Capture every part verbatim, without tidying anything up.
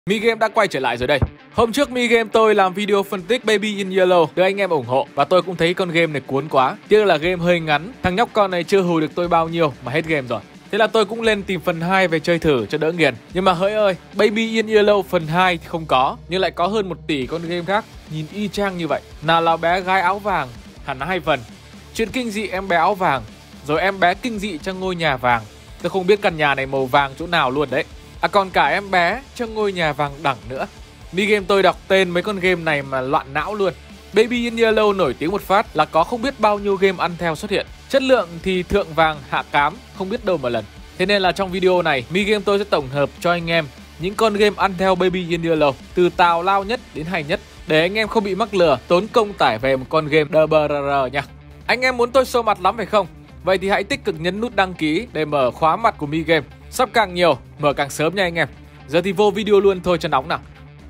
Mi Game đã quay trở lại rồi đây. Hôm trước Mi Game tôi làm video phân tích Baby in Yellow được anh em ủng hộ và tôi cũng thấy con game này cuốn quá. Tiếc là game hơi ngắn, thằng nhóc con này chưa hù được tôi bao nhiêu mà hết game rồi. Thế là tôi cũng lên tìm phần hai về chơi thử cho đỡ nghiền. Nhưng mà hỡi ơi, Baby in Yellow phần hai thì không có, nhưng lại có hơn một tỷ con game khác nhìn y chang như vậy. Nào là bé gái áo vàng, hẳn là hai phần. Chuyện kinh dị em bé áo vàng, rồi em bé kinh dị trong ngôi nhà vàng. Tôi không biết căn nhà này màu vàng chỗ nào luôn đấy. À còn cả em bé trong ngôi nhà vàng đẳng nữa. Mi Game tôi đọc tên mấy con game này mà loạn não luôn. Baby in Yellow nổi tiếng một phát là có không biết bao nhiêu game ăn theo xuất hiện. Chất lượng thì thượng vàng hạ cám, không biết đâu mà lần. Thế nên là trong video này, Mi Game tôi sẽ tổng hợp cho anh em những con game ăn theo Baby in Yellow, từ tào lao nhất đến hay nhất, để anh em không bị mắc lừa, tốn công tải về một con game đê bê rờ rờ nha. Anh em muốn tôi show mặt lắm phải không? Vậy thì hãy tích cực nhấn nút đăng ký để mở khóa mặt của Mi Game. Sắp càng nhiều, mở càng sớm nha anh em. Giờ thì vô video luôn thôi cho nóng nào.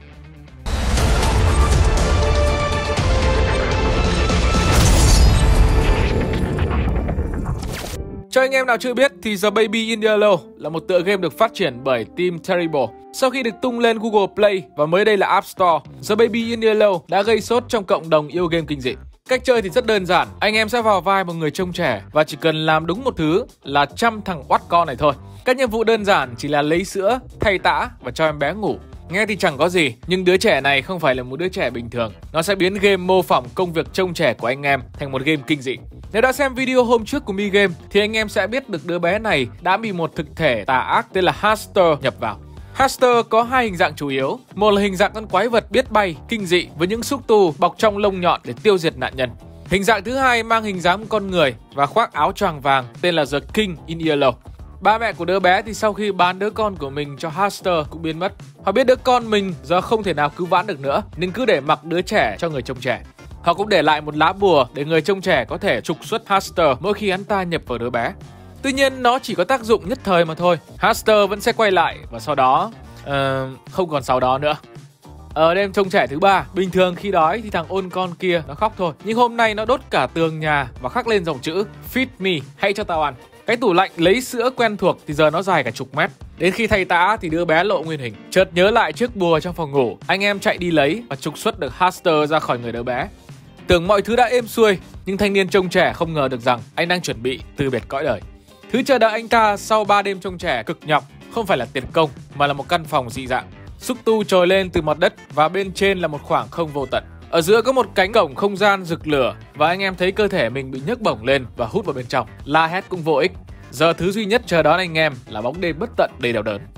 Cho anh em nào chưa biết thì The Baby in Yellow là một tựa game được phát triển bởi Team Terrible. Sau khi được tung lên Google Play và mới đây là App Store, The Baby in Yellow đã gây sốt trong cộng đồng yêu game kinh dị. Cách chơi thì rất đơn giản, anh em sẽ vào vai một người trông trẻ và chỉ cần làm đúng một thứ là chăm thằng oắt con này thôi. Các nhiệm vụ đơn giản chỉ là lấy sữa, thay tã và cho em bé ngủ. Nghe thì chẳng có gì, nhưng đứa trẻ này không phải là một đứa trẻ bình thường. Nó sẽ biến game mô phỏng công việc trông trẻ của anh em thành một game kinh dị. Nếu đã xem video hôm trước của Mi Game thì anh em sẽ biết được đứa bé này đã bị một thực thể tà ác tên là Hamster nhập vào. Hamster có hai hình dạng chủ yếu. Một là hình dạng con quái vật biết bay, kinh dị với những xúc tu bọc trong lông nhọn để tiêu diệt nạn nhân. Hình dạng thứ hai mang hình dáng con người và khoác áo choàng vàng tên là The King in Yellow. Ba mẹ của đứa bé thì sau khi bán đứa con của mình cho Hamster cũng biến mất. Họ biết đứa con mình giờ không thể nào cứu vãn được nữa nên cứ để mặc đứa trẻ cho người trông trẻ. Họ cũng để lại một lá bùa để người trông trẻ có thể trục xuất Hamster mỗi khi hắn ta nhập vào đứa bé. Tuy nhiên nó chỉ có tác dụng nhất thời mà thôi. Hamster vẫn sẽ quay lại và sau đó uh, không còn sau đó nữa. Ở đêm trông trẻ thứ ba, bình thường khi đói thì thằng ôn con kia nó khóc thôi. Nhưng hôm nay nó đốt cả tường nhà và khắc lên dòng chữ Feed me, hãy cho tao ăn. Cái tủ lạnh lấy sữa quen thuộc thì giờ nó dài cả chục mét. Đến khi thay tã thì đứa bé lộ nguyên hình. Chợt nhớ lại chiếc bùa trong phòng ngủ, anh em chạy đi lấy và trục xuất được Hamster ra khỏi người đứa bé. Tưởng mọi thứ đã êm xuôi, nhưng thanh niên trông trẻ không ngờ được rằng anh đang chuẩn bị từ biệt cõi đời. Thứ chờ đợi anh ta sau ba đêm trông trẻ cực nhọc không phải là tiền công mà là một căn phòng dị dạng. Xúc tu trồi lên từ mặt đất và bên trên là một khoảng không vô tận. Ở giữa có một cánh cổng không gian rực lửa và anh em thấy cơ thể mình bị nhấc bổng lên và hút vào bên trong. La hét cũng vô ích. Giờ thứ duy nhất chờ đón anh em là bóng đêm bất tận đầy đau đớn.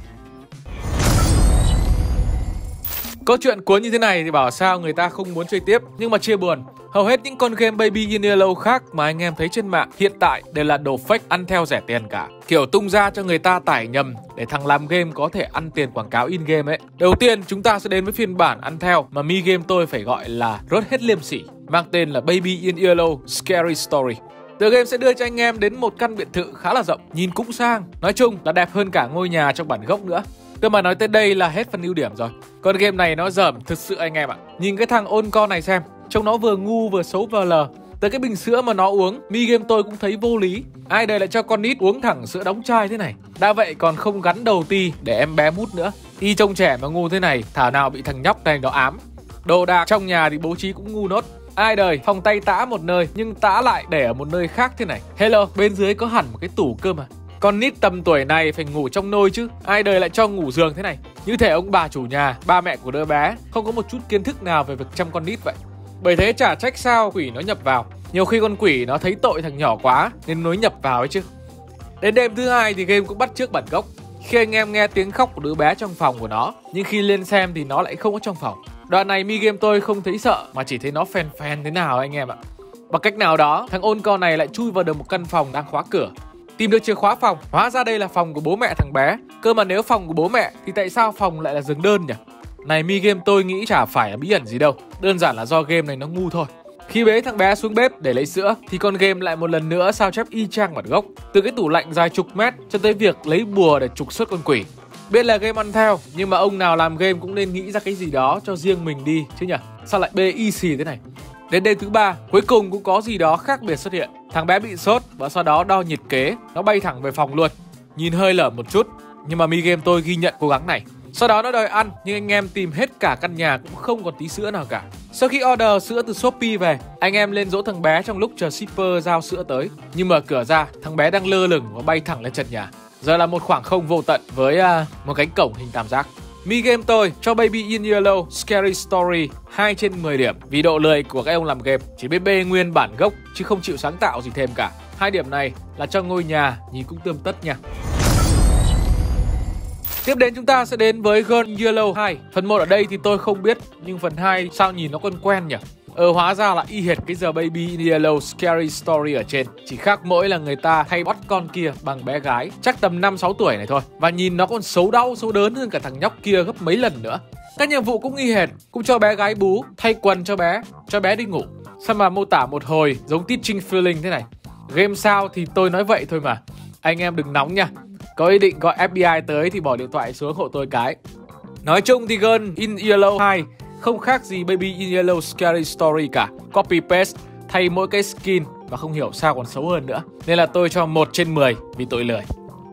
Câu chuyện cuốn như thế này thì bảo sao người ta không muốn chơi tiếp, nhưng mà chia buồn. Hầu hết những con game Baby in Yellow khác mà anh em thấy trên mạng hiện tại đều là đồ fake ăn theo rẻ tiền cả. Kiểu tung ra cho người ta tải nhầm để thằng làm game có thể ăn tiền quảng cáo in game ấy. Đầu tiên chúng ta sẽ đến với phiên bản ăn theo mà Mi Game tôi phải gọi là rớt hết liêm sỉ, mang tên là Baby in Yellow Scary Story. Tựa game sẽ đưa cho anh em đến một căn biệt thự khá là rộng, nhìn cũng sang, nói chung là đẹp hơn cả ngôi nhà trong bản gốc nữa. Tôi mà nói tới đây là hết phần ưu điểm rồi. Con game này nó dởm thực sự anh em ạ. Nhìn cái thằng ôn con này xem, trông nó vừa ngu vừa xấu vờ lờ. Tới cái bình sữa mà nó uống, Mi Game tôi cũng thấy vô lý. Ai đời lại cho con nít uống thẳng sữa đóng chai thế này. Đã vậy còn không gắn đầu ti để em bé mút nữa. Y trông trẻ mà ngu thế này, thảo nào bị thằng nhóc này nó ám. Đồ đạc trong nhà thì bố trí cũng ngu nốt. Ai đời phòng tay tã một nơi nhưng tã lại để ở một nơi khác thế này. Hello, bên dưới có hẳn một cái tủ cơ mà. Con nít tầm tuổi này phải ngủ trong nôi chứ, ai đời lại cho ngủ giường thế này. Như thể ông bà chủ nhà, ba mẹ của đứa bé không có một chút kiến thức nào về việc chăm con nít vậy. Bởi thế chả trách sao quỷ nó nhập vào. Nhiều khi con quỷ nó thấy tội thằng nhỏ quá nên nó nhập vào ấy chứ. Đến đêm thứ hai thì game cũng bắt chước bản gốc. Khi anh em nghe tiếng khóc của đứa bé trong phòng của nó, nhưng khi lên xem thì nó lại không có trong phòng. Đoạn này Mi Game tôi không thấy sợ mà chỉ thấy nó phèn phèn thế nào anh em ạ. Bằng cách nào đó, thằng ôn con này lại chui vào được một căn phòng đang khóa cửa. Tìm được chìa khóa phòng, hóa ra đây là phòng của bố mẹ thằng bé. Cơ mà nếu phòng của bố mẹ thì tại sao phòng lại là giường đơn nhỉ? Này Mi Game tôi nghĩ chả phải là bí ẩn gì đâu, đơn giản là do game này nó ngu thôi. Khi bế thằng bé xuống bếp để lấy sữa thì con game lại một lần nữa sao chép y chang bản gốc. Từ cái tủ lạnh dài chục mét cho tới việc lấy bùa để trục xuất con quỷ. Biết là game ăn theo, nhưng mà ông nào làm game cũng nên nghĩ ra cái gì đó cho riêng mình đi chứ nhỉ? Sao lại bê y xì thế này? Đến đêm thứ ba, cuối cùng cũng có gì đó khác biệt xuất hiện. Thằng bé bị sốt và sau đó đo nhiệt kế, nó bay thẳng về phòng luôn. Nhìn hơi lở một chút, nhưng mà Mi Game tôi ghi nhận cố gắng này. Sau đó nó đòi ăn, nhưng anh em tìm hết cả căn nhà cũng không còn tí sữa nào cả. Sau khi order sữa từ Shopee về, anh em lên dỗ thằng bé trong lúc chờ shipper giao sữa tới. Nhưng mở cửa ra, thằng bé đang lơ lửng và bay thẳng lên trần nhà. Giờ là một khoảng không vô tận với uh, một cánh cổng hình tam giác. Mi game tôi cho Baby in Yellow Scary Story hai trên mười điểm vì độ lười của các ông làm game, chỉ biết bê nguyên bản gốc chứ không chịu sáng tạo gì thêm cả. Hai điểm này là cho ngôi nhà nhìn cũng tươm tất nha. Tiếp đến chúng ta sẽ đến với Girl in Yellow hai. Phần một ở đây thì tôi không biết, nhưng phần hai sao nhìn nó quen quen nhỉ? Ờ hóa ra là y hệt cái giờ Baby in Yellow Scary Story ở trên. Chỉ khác mỗi là người ta thay bắt con kia bằng bé gái, chắc tầm năm sáu tuổi này thôi. Và nhìn nó còn xấu đau, xấu đớn hơn cả thằng nhóc kia gấp mấy lần nữa. Các nhiệm vụ cũng y hệt, cũng cho bé gái bú, thay quần cho bé, cho bé đi ngủ. Sao mà mô tả một hồi giống Teaching Feeling thế này. Game sao thì tôi nói vậy thôi mà. Anh em đừng nóng nha. Có ý định gọi ép bê i tới thì bỏ điện thoại xuống hộ tôi cái. Nói chung thì Girl in Yellow hai không khác gì Baby in Yellow Scary Story cả. Copy paste, thay mỗi cái skin và không hiểu sao còn xấu hơn nữa. Nên là tôi cho một trên mười vì tội lười.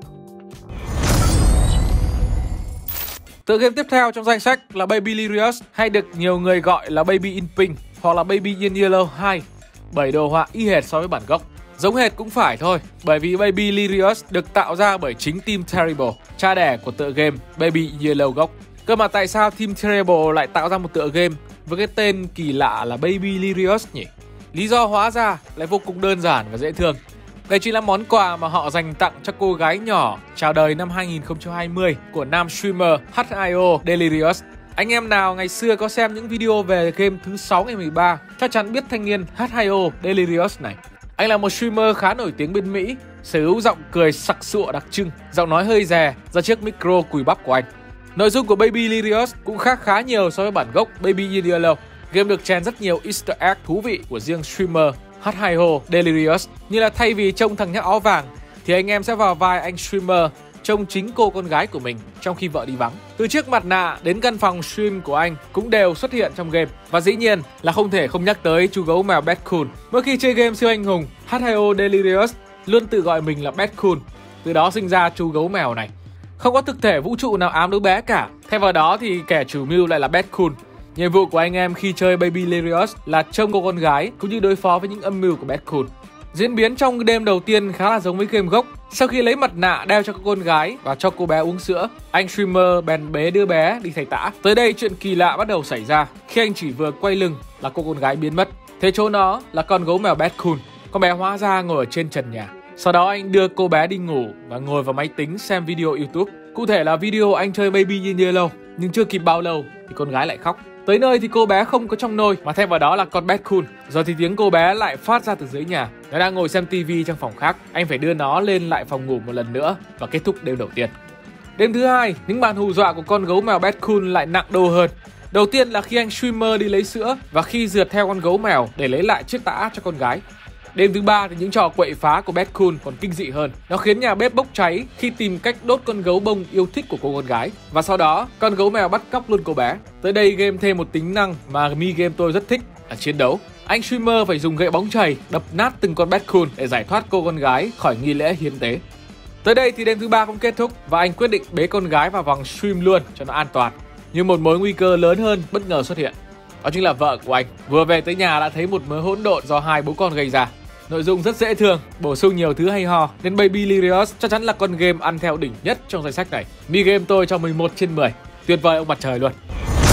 Tựa game tiếp theo trong danh sách là Babylirius, hay được nhiều người gọi là Baby in Pink hoặc là Baby in Yellow hai. Bởi đồ họa y hệt so với bản gốc. Giống hệt cũng phải thôi, bởi vì Babylirius được tạo ra bởi chính Team Terrible, cha đẻ của tựa game Baby in Yellow gốc. Cơ mà tại sao Team Terrible lại tạo ra một tựa game với cái tên kỳ lạ là Babylirius nhỉ? Lý do hóa ra lại vô cùng đơn giản và dễ thương. Đây chính là món quà mà họ dành tặng cho cô gái nhỏ chào đời năm hai nghìn không trăm hai mươi của nam streamer hát hai o Delirious. Anh em nào ngày xưa có xem những video về game thứ sáu ngày mười ba chắc chắn biết thanh niên hát hai o Delirious này. Anh là một streamer khá nổi tiếng bên Mỹ, sở hữu giọng cười sặc sụa đặc trưng, giọng nói hơi rè ra chiếc micro cùi bắp của anh. Nội dung của Babylirius cũng khác khá nhiều so với bản gốc Baby in Yellow. Game được chèn rất nhiều easter egg thú vị của riêng streamer hát hai o Delirious, như là thay vì trông thằng nhóc áo vàng thì anh em sẽ vào vai anh streamer trông chính cô con gái của mình trong khi vợ đi vắng. Từ chiếc mặt nạ đến căn phòng stream của anh cũng đều xuất hiện trong game. Và dĩ nhiên là không thể không nhắc tới chú gấu mèo Batcoon. Mỗi khi chơi game siêu anh hùng, hát hai o Delirious luôn tự gọi mình là Batcoon. Từ đó sinh ra chú gấu mèo này. Không có thực thể vũ trụ nào ám đứa bé cả. Thay vào đó thì kẻ chủ mưu lại là Batcoon. Nhiệm vụ của anh em khi chơi Babylirius là trông cô con gái cũng như đối phó với những âm mưu của Batcoon. Diễn biến trong đêm đầu tiên khá là giống với game gốc. Sau khi lấy mặt nạ đeo cho cô con gái và cho cô bé uống sữa, anh streamer bèn bế đứa bé đi thầy tã. Tới đây chuyện kỳ lạ bắt đầu xảy ra khi anh chỉ vừa quay lưng là cô con gái biến mất. Thế chỗ nó là con gấu mèo Batcoon. Con bé hóa ra ngồi ở trên trần nhà. Sau đó anh đưa cô bé đi ngủ và ngồi vào máy tính xem video YouTube. Cụ thể là video anh chơi Baby in Yellow. Nhưng chưa kịp bao lâu thì con gái lại khóc. Tới nơi thì cô bé không có trong nôi mà thay vào đó là con Batcoon. Giờ thì tiếng cô bé lại phát ra từ dưới nhà. Nó đang ngồi xem tivi trong phòng khác. Anh phải đưa nó lên lại phòng ngủ một lần nữa và kết thúc đêm đầu tiên. Đêm thứ hai, những màn hù dọa của con gấu mèo Batcoon lại nặng đô hơn. Đầu tiên là khi anh streamer đi lấy sữa và khi rượt theo con gấu mèo để lấy lại chiếc tã cho con gái. Đêm thứ ba thì những trò quậy phá của Batcoon còn kinh dị hơn. Nó khiến nhà bếp bốc cháy khi tìm cách đốt con gấu bông yêu thích của cô con gái. Và sau đó, con gấu mèo bắt cóc luôn cô bé. Tới đây game thêm một tính năng mà mi game tôi rất thích là chiến đấu. Anh streamer phải dùng gậy bóng chày đập nát từng con Batcoon để giải thoát cô con gái khỏi nghi lễ hiến tế. Tới đây thì đêm thứ ba cũng kết thúc và anh quyết định bế con gái vào vòng stream luôn cho nó an toàn. Nhưng một mối nguy cơ lớn hơn bất ngờ xuất hiện. Đó chính là vợ của anh. Vừa về tới nhà đã thấy một mớ hỗn độn do hai bố con gây ra. Nội dung rất dễ thương, bổ sung nhiều thứ hay ho, nên Babylirius chắc chắn là con game ăn theo đỉnh nhất trong danh sách này. Mi game tôi cho mười một trên mười. Tuyệt vời ông mặt trời luôn.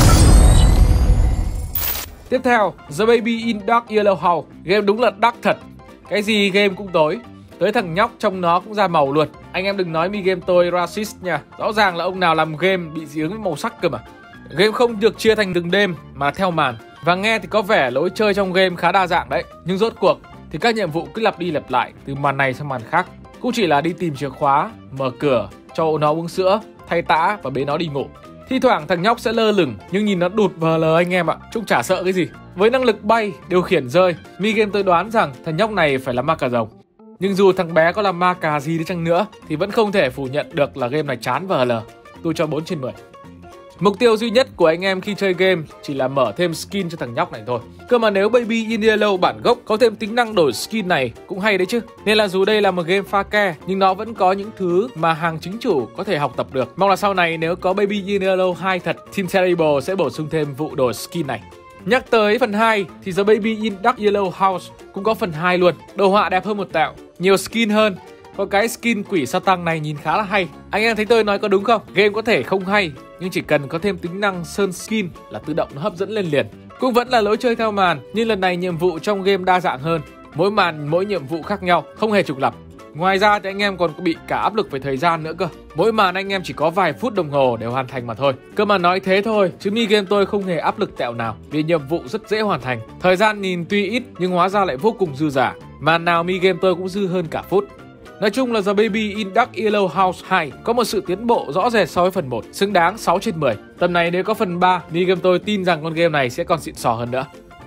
Tiếp theo, The Baby in Dark Yellow House. Game đúng là dark thật. Cái gì game cũng tối. Tới thằng nhóc trong nó cũng ra màu luôn. Anh em đừng nói mi game tôi racist nha. Rõ ràng là ông nào làm game bị dị ứng với màu sắc cơ mà. Game không được chia thành từng đêm mà theo màn. Và nghe thì có vẻ lối chơi trong game khá đa dạng đấy. Nhưng rốt cuộc thì các nhiệm vụ cứ lặp đi lặp lại từ màn này sang màn khác. Cũng chỉ là đi tìm chìa khóa, mở cửa, cho nó uống sữa, thay tã và bế nó đi ngủ. Thi thoảng thằng nhóc sẽ lơ lửng nhưng nhìn nó đụt vờ lờ anh em ạ. Chúng chả sợ cái gì. Với năng lực bay, điều khiển rơi, mi game tôi đoán rằng thằng nhóc này phải là ma cà rồng. Nhưng dù thằng bé có là ma cà gì đi chăng nữa thì vẫn không thể phủ nhận được là game này chán vờ lờ. Tôi cho bốn trên mười. Mục tiêu duy nhất của anh em khi chơi game chỉ là mở thêm skin cho thằng nhóc này thôi. Cơ mà nếu Baby in Yellow bản gốc có thêm tính năng đổi skin này cũng hay đấy chứ. Nên là dù đây là một game pha ke nhưng nó vẫn có những thứ mà hàng chính chủ có thể học tập được. Mong là sau này nếu có Baby in Yellow hai thật, Team Terrible sẽ bổ sung thêm vụ đổi skin này. Nhắc tới phần hai thì The Baby in Dark Yellow House cũng có phần hai luôn. Đồ họa đẹp hơn một tẹo, nhiều skin hơn. Có cái skin quỷ Satan này nhìn khá là hay. Anh em thấy tôi nói có đúng không? Game có thể không hay nhưng chỉ cần có thêm tính năng sơn skin là tự động nó hấp dẫn lên liền. Cũng vẫn là lối chơi theo màn nhưng lần này nhiệm vụ trong game đa dạng hơn. Mỗi màn mỗi nhiệm vụ khác nhau, không hề trùng lặp. Ngoài ra thì anh em còn bị cả áp lực về thời gian nữa cơ. Mỗi màn anh em chỉ có vài phút đồng hồ để hoàn thành mà thôi. Cơ mà nói thế thôi chứ mi game tôi không hề áp lực tẹo nào vì nhiệm vụ rất dễ hoàn thành. Thời gian nhìn tuy ít nhưng hóa ra lại vô cùng dư dả. Màn nào mi game tôi cũng dư hơn cả phút. Nói chung là The Baby in Dark Yellow House hai có một sự tiến bộ rõ rệt so với phần một, xứng đáng sáu trên mười. Tầm này nếu có phần ba, mi game tôi tin rằng con game này sẽ còn xịn sò hơn nữa.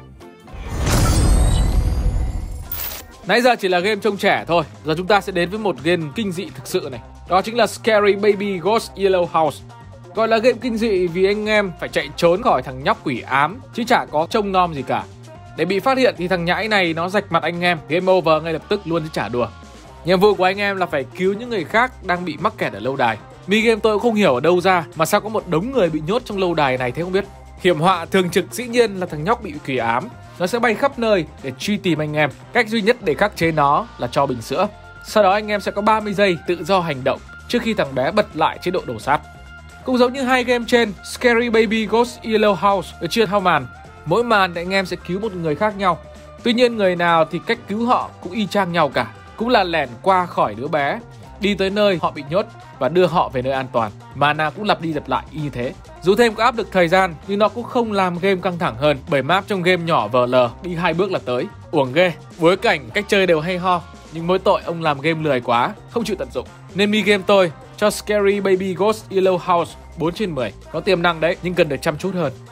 Nãy giờ chỉ là game trông trẻ thôi, giờ chúng ta sẽ đến với một game kinh dị thực sự này. Đó chính là Scary Baby Ghost Yellow House. Gọi là game kinh dị vì anh em phải chạy trốn khỏi thằng nhóc quỷ ám chứ chả có trông nom gì cả. Để bị phát hiện thì thằng nhãi này nó rạch mặt anh em, game over ngay lập tức luôn chứ chả đùa. Nhiệm vụ của anh em là phải cứu những người khác đang bị mắc kẹt ở lâu đài. Mi game tôi cũng không hiểu ở đâu ra mà sao có một đống người bị nhốt trong lâu đài này thế không biết. Hiểm họa thường trực dĩ nhiên là thằng nhóc bị quỷ ám. Nó sẽ bay khắp nơi để truy tìm anh em. Cách duy nhất để khắc chế nó là cho bình sữa. Sau đó anh em sẽ có ba mươi giây tự do hành động trước khi thằng bé bật lại chế độ đổ sát. Cũng giống như hai game trên, Scary Baby Ghost Yellow House được chia theo màn. Mỗi màn thì anh em sẽ cứu một người khác nhau. Tuy nhiên người nào thì cách cứu họ cũng y chang nhau cả. Cũng là lẻn qua khỏi đứa bé, đi tới nơi họ bị nhốt và đưa họ về nơi an toàn. Mà nào cũng lặp đi lặp lại y như thế. Dù thêm có áp lực thời gian nhưng nó cũng không làm game căng thẳng hơn, bởi map trong game nhỏ vờ lờ, đi hai bước là tới. Uổng ghê, bối cảnh, cách chơi đều hay ho, nhưng mỗi tội ông làm game lười quá, không chịu tận dụng. Nên mi game tôi cho Scary Baby Ghost Yellow House bốn trên mười. Có tiềm năng đấy nhưng cần được chăm chút hơn.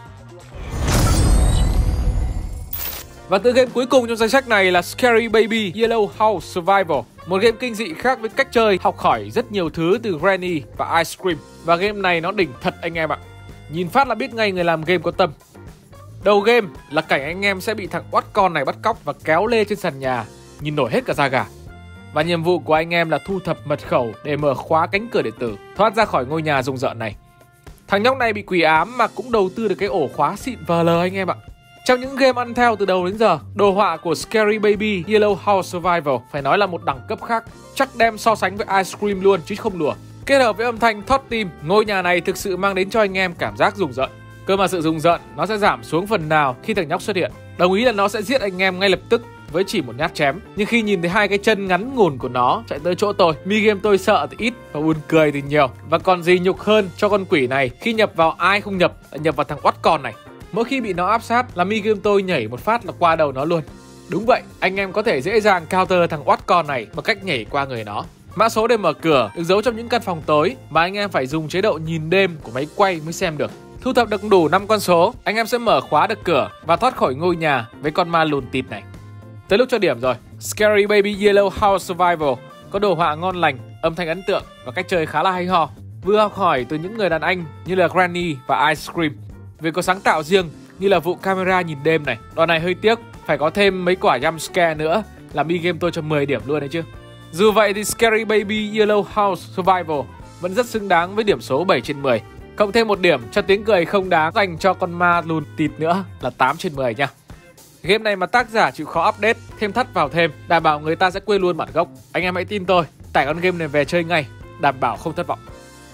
Và tựa game cuối cùng trong danh sách này là Scary Baby Yellow House Survival. Một game kinh dị khác với cách chơi học hỏi rất nhiều thứ từ Granny và Ice Cream. Và game này nó đỉnh thật anh em ạ. Nhìn phát là biết ngay người làm game có tâm. Đầu game là cảnh anh em sẽ bị thằng oát con này bắt cóc và kéo lê trên sàn nhà, nhìn nổi hết cả da gà. Và nhiệm vụ của anh em là thu thập mật khẩu để mở khóa cánh cửa điện tử, thoát ra khỏi ngôi nhà rùng rợn này. Thằng nhóc này bị quỷ ám mà cũng đầu tư được cái ổ khóa xịn vờ lờ anh em ạ. Trong những game ăn theo từ đầu đến giờ, đồ họa của Scary Baby Yellow House Survival phải nói là một đẳng cấp khác, chắc đem so sánh với Ice Cream luôn chứ không đùa. Kết hợp với âm thanh thót tim, ngôi nhà này thực sự mang đến cho anh em cảm giác rùng rợn. Cơ mà sự rùng rợn nó sẽ giảm xuống phần nào khi thằng nhóc xuất hiện. Đồng ý là nó sẽ giết anh em ngay lập tức với chỉ một nhát chém, nhưng khi nhìn thấy hai cái chân ngắn ngủn của nó chạy tới chỗ tôi, mi game tôi sợ thì ít và buồn cười thì nhiều. Và còn gì nhục hơn cho con quỷ này khi nhập vào ai không nhập, lại nhập vào thằng oát con này. Mỗi khi bị nó áp sát là mi game tôi nhảy một phát là qua đầu nó luôn. Đúng vậy, anh em có thể dễ dàng counter thằng oát con này bằng cách nhảy qua người nó. Mã số để mở cửa được giấu trong những căn phòng tối mà anh em phải dùng chế độ nhìn đêm của máy quay mới xem được. Thu thập được đủ năm con số, anh em sẽ mở khóa được cửa và thoát khỏi ngôi nhà với con ma lùn tịt này. Tới lúc cho điểm rồi. Scary Baby Yellow House Survival có đồ họa ngon lành, âm thanh ấn tượng và cách chơi khá là hay ho. Vừa học hỏi từ những người đàn anh như là Granny và Ice Cream. Vì có sáng tạo riêng như là vụ camera nhìn đêm này. Đoạn này hơi tiếc, phải có thêm mấy quả jump scare nữa là mi game tôi cho mười điểm luôn đấy chứ. Dù vậy thì Scary Baby Yellow House Survival vẫn rất xứng đáng với điểm số bảy trên mười. Cộng thêm một điểm cho tiếng cười không đáng dành cho con ma lùn tịt nữa là tám trên mười nha. Game này mà tác giả chịu khó update, thêm thắt vào thêm, đảm bảo người ta sẽ quên luôn bản gốc. Anh em hãy tin tôi, tải con game này về chơi ngay, đảm bảo không thất vọng.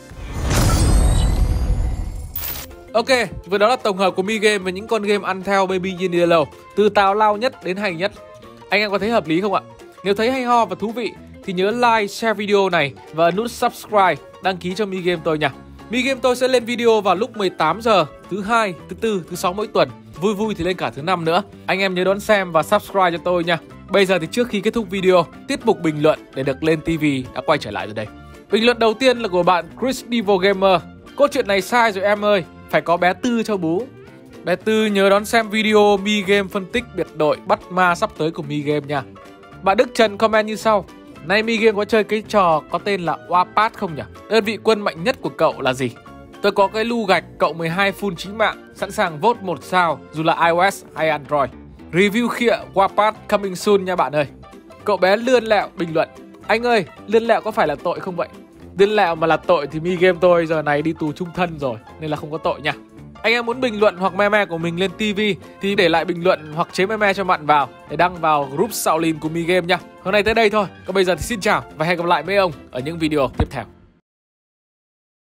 Ok, vừa đó là tổng hợp của mi game với những con game ăn theo Baby in Yellow, từ tào lao nhất đến hay nhất. Anh em có thấy hợp lý không ạ? Nếu thấy hay ho và thú vị thì nhớ like, share video này và nút subscribe, đăng ký cho mi game tôi nha. Mi game tôi sẽ lên video vào lúc mười tám giờ thứ hai, thứ tư, thứ sáu mỗi tuần. Vui vui thì lên cả thứ năm nữa. Anh em nhớ đón xem và subscribe cho tôi nha. Bây giờ thì trước khi kết thúc video, tiết mục bình luận để được lên ti vi đã quay trở lại rồi đây. Bình luận đầu tiên là của bạn Chris Devil Gamer. Câu chuyện này sai rồi em ơi, phải có bé Tư cho bú. Bé Tư nhớ đón xem video mi game phân tích biệt đội bắt ma sắp tới của mi game nha. Bạn Đức Trần comment như sau. Nay mi game có chơi cái trò có tên là Wapat không nhỉ? Đơn vị quân mạnh nhất của cậu là gì? Tôi có cái lu gạch cộng mười hai full chính mạng, sẵn sàng vote một sao dù là iOS hay Android. Review khịa Warpath coming soon nha bạn ơi. Cậu bé lươn lẹo bình luận: anh ơi, lươn lẹo có phải là tội không vậy? Lươn lẹo mà là tội thì mi game tôi giờ này đi tù chung thân rồi, nên là không có tội nha. Anh em muốn bình luận hoặc meme của mình lên ti vi thì để lại bình luận hoặc chế meme cho bạn vào để đăng vào group Shaolin của mi game nha. Hôm nay tới đây thôi. Còn bây giờ thì xin chào và hẹn gặp lại mấy ông ở những video tiếp theo.